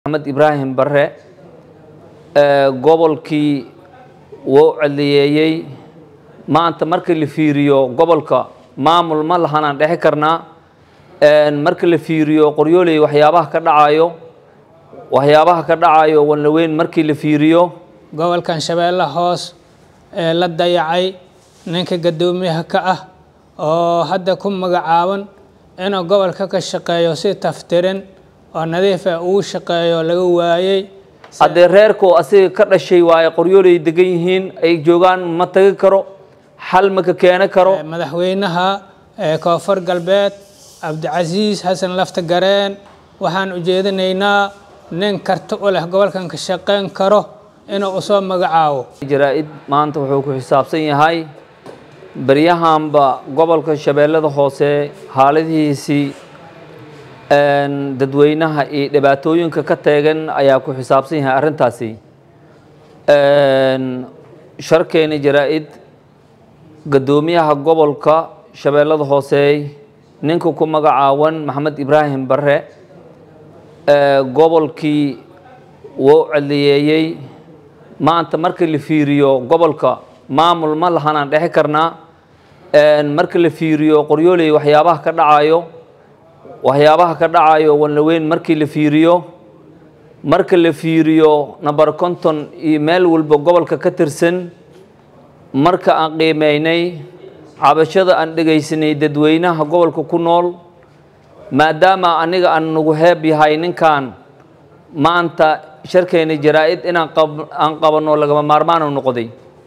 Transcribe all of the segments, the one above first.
محمد إبراهيم برre gobolkii wuu celiyeeyay maanta markii la fiiriyo gobolka maamul ma lahanaan dhexe karnaa markii la fiiriyo qoryooley waxyaabaha ka dhacayo walweyn markii la fiiriyo gobolkan Shabeelle hoos la dayacay ninka gadoomiyaha ka ah oo hadda ku magacaaban inuu gobolka ka shaqeeyo si taftirin oo nadiif ah uu shaqeeyo laga waayay hadda reerku asiga ka dhashay waay qoryooley degan yihiin ay joogan ma tagi karo xal ma ka keenan karo madaxweynaha koonfur galbeed Cabdicasiis Xasan Lafta Gareen waxaan u jeedinaynaa nin karti u leh gobolkan ka shaqeyn karo inuu u soo magacaabo jaraa'id maanta wuxuu ku xisaabsan yahay baryahanba gobolka Shabeellada hoose xaaladihiisii dadweynaha iyo dhibaatooyinka ka taagan ayaa ku xisaabsan yahay arintaasi sharkeena jaraa'id gadoomiyaha gobolka Shabeellada hoose ninka ku magacaaban Maxamed Ibraahim Barre gobolkii wuu celiyeeyay maanta markii la fiiriyo gobolka maamul ma lahanaan dhexe karnaa markii la fiiriyo qoryooley waxyaabaha ka dhacayo walweyn markii la fiiriyo number 50 iyo meel walba gobolka ka tirsan marka aan qiimeynay cabashada aan dhageysanay dadweynaha gobolka ku nool maadaama aniga aan nagu heeb yahay ninkan maanta sharkeena jaraa'id inaan qabano lagama maarmaan u noqday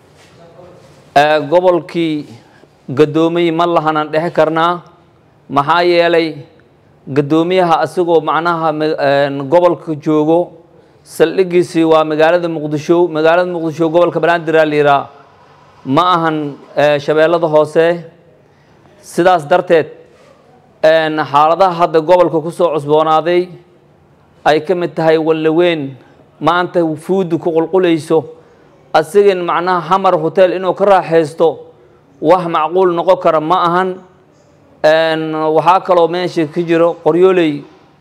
gobolkii gadoomiye ma lahanaan dhexe karnaa maxaa yeelay gadoomiyaha asagoo macnaha gobolka joogo saldhigiisii waa magaalada Muqdisho gobolka Banaadir la yiraahdo ma ahan Shabeellada hoose sidaas darteed xaaladaha hadda gobolka ku soo cusboonaaday ay ka mid tahay walweyn maanta fuud ku qulqulayso asigan macnaha Hamar Hotel inuu ka raaxeysto wax macquul noqon kara ma ahan waxaa kaloo meesha ka jiro qoryooley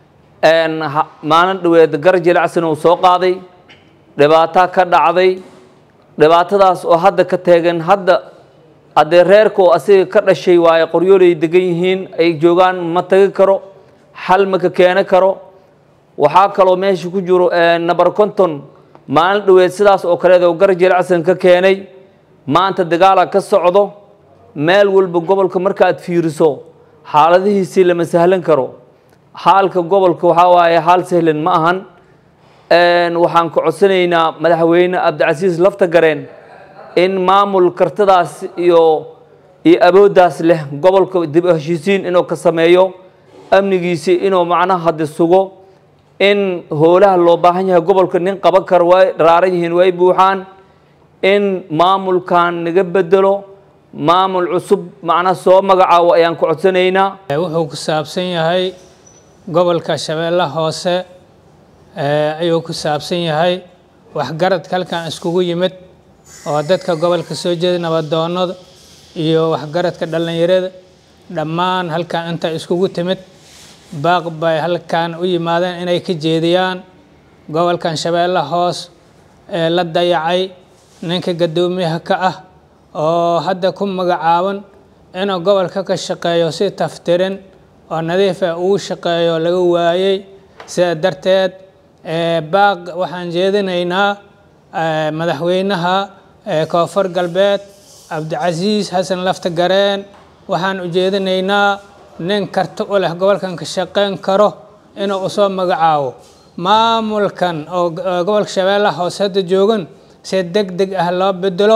maalin dhaweed garjilacsan uu soo qaaday dhibaato ka dhacday dhibaatadaas oo hadda ka taagan hadda reerku asiga ka dhashay waay qoryooley degan yihiin ay joogan ma tagi karo xal ma ka keenan karo waxaa kaloo meesha ku jiro number 50 maalin dhaweed sidaas oo kale oo garjilacsan ka keenay maanta dagaal ka socdo meel walba gobolka marka aad fiiriso xaaladihiisii lama sahlan karo xaalka gobolka waxa waaye xaal sahlan ma ahan waxaan ku codsanaynaa madaxweyne Cabdicasiis Lafta Gareen in maamul kartadaas iyo awooddaas leh gobolka dib u heshiisiin inuu ka sameeyo amnigiisa inuu macnaha hadda sugo in hoolaha loo baahan yahay gobolka nin qaban karo way raaran yihiin way buuxaan in maamulkan naga bedelo maamul cusub macna soo magacaawo ayaan ku codsanaynaa wuxuu ku saabsan yahay gobolka Shabeelle hoose ayuu ku saabsan yahay wax garad halkan iskugu yimid oo dadka gobolka soo jeeda nabadoonada iyo wax garadka dhalinyarada dhammaan halkan inta iskugu timid baaq bay halkan u yimaadeen inay ka jeediyaan gobolkan Shabeelle hoos la dayacay ninka gadoomiyaha ka ah oo hadda ku magacaaban inuu gobolka ka shaqeeyo si taftirin oo nadiif ah uu shaqeeyo laga waayay sida darteed baaq waxaan jeedinaynaa madaxweynaha koonfur galbeed Cabdicasiis Xasan Lafta Gareen waxaan u jeedinaynaa nin karti u leh gobolkan ka shaqeyn karo inuu u soo magacaabo maamulkan oo gobolka Shabeelle hoose hadda joogan si degdeg ah loo bedelo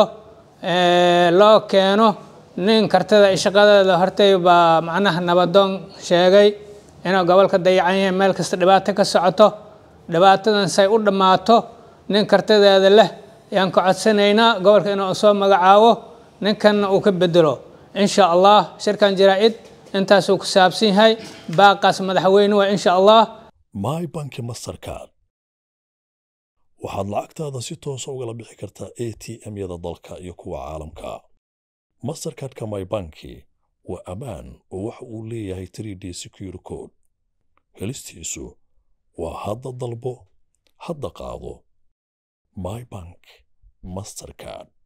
loo keeno nin kartada shaqadeeda hortay baa macnaha nabadoon sheegay inuu gobolka dayacan yahay meel kasta dhibaato ka socoto dhibaatadan say u dhamaato nin kartadeeda leh yaan ku codsanaynaa gobolka inuu soo magacaabo ninkan uu ka bedelo insha Allah shirkan jaraa'id intaas uu ku saabsan yahay baaqas madaxweynuhu insha Allah My Bank Mastercard waxaad lacagtaada si toos ah uga bixi kartaa ATM-yada dalka iyo kuwa caalamka Mastercard-ka My Bank waa amaan oo waxa uu leeyahay 3D secure code helistiisu waa hadda dalbo hadda qaado my bank mastercard